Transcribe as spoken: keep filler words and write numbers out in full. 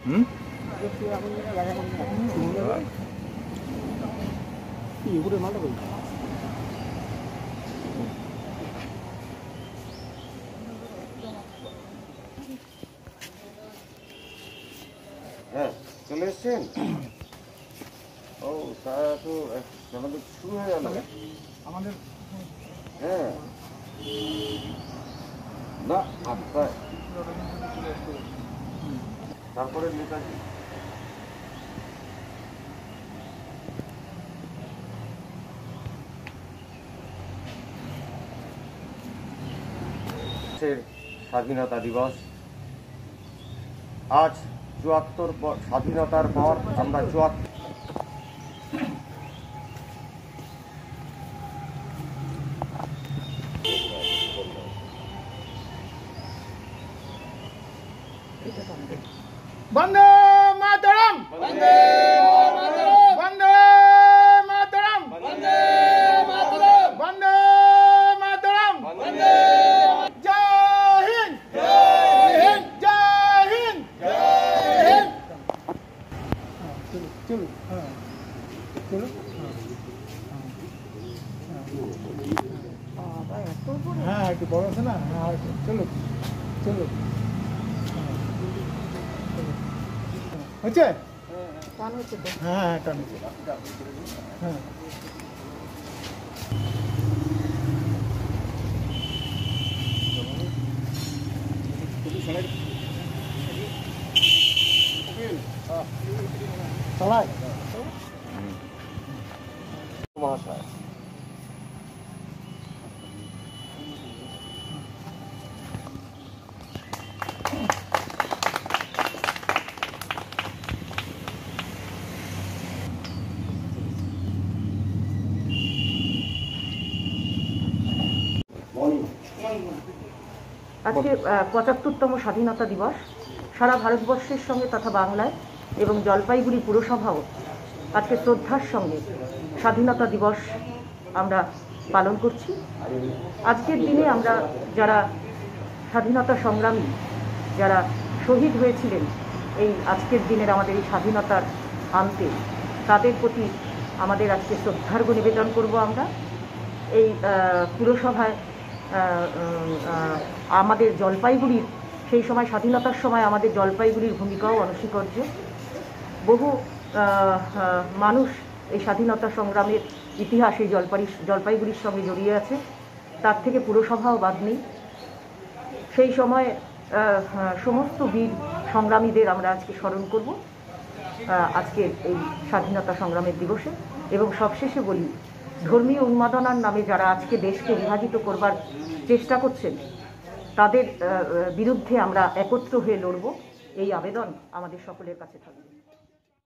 হুম হ্যাঁ চলে এসছেন। ও তারা তো আমাদের শুরু হয়ে গেল আমাদের। হ্যাঁ না আটটায়, তারপরে নেতাজি স্বাধীনতা দিবস। আজ চুয়াত্তর স্বাধীনতার পর আমরা চুয়াত্তর বন্দে মাতরম, বন্দে মাতরম, বন্দে মাতরম, বন্দে মাতরম, বন্দে মাতরম, বন্দে জয় হিন্দ, জয় হিন্দ, জয় হিন্দ, জয় হিন্দ। চলো হ্যাঁ চলো হ্যাঁ একটু বড় আছে না। হ্যাঁ চলো চলো হচ্ছে হ্যাঁ হ্যাঁ টান হচ্ছে হ্যাঁ। চালায় মহাশয় আজকে পঁচাত্তরতম স্বাধীনতা দিবস সারা ভারতবর্ষের সঙ্গে তথা বাংলায় এবং জলপাইগুড়ি পুরসভাও আজকে শ্রদ্ধার সঙ্গে স্বাধীনতা দিবস আমরা পালন করছি। আজকের দিনে আমরা যারা স্বাধীনতা সংগ্রামী, যারা শহীদ হয়েছিলেন এই আজকের দিনের আমাদের এই স্বাধীনতার আনতে, তাদের প্রতি আমাদের আজকে শ্রদ্ধার্ঘ্য নিবেদন করব। আমরা এই পুরসভায় আমাদের জলপাইগুড়ির সেই সময় স্বাধীনতার সময় আমাদের জলপাইগুড়ির ভূমিকাও অনস্বীকার্য। বহু মানুষ এই স্বাধীনতা সংগ্রামের ইতিহাস এই জলপাই জলপাইগুড়ির সঙ্গে জড়িয়ে আছে, তার থেকে পুরসভাও বাদ নেই। সেই সময় সমস্ত বীর সংগ্রামীদের আমরা আজকে স্মরণ করব আজকের এই স্বাধীনতা সংগ্রামের দিবসে। এবং সবশেষে বলি, ধর্মীয় উন্মাদনার নামে যারা আজকে দেশকে বিভাজিত করবার চেষ্টা করছেন, তাদের বিরুদ্ধে আমরা একত্র হয়ে লড়ব, এই আবেদন আমাদের সকলের কাছে থাকবে।